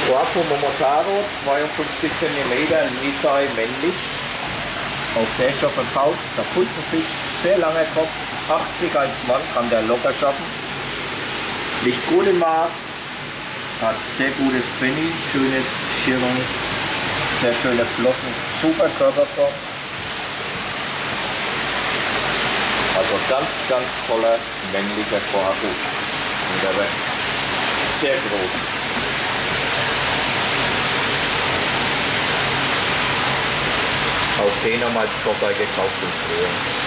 Guapo Momotaro, 52 cm, Nisei männlich. Auch der schon verkauft, der Pultenfisch, sehr langer Kopf, 80 als Mann, kann der locker schaffen. Liegt gut im Maß, hat sehr gutes Penny, schönes Schirrung, sehr schöne Flossen, super Körperform. Also ganz, ganz toller männlicher Kohaku. Und der wird sehr groß. Auch den haben wir als Koffer gekauft im Frühjahr.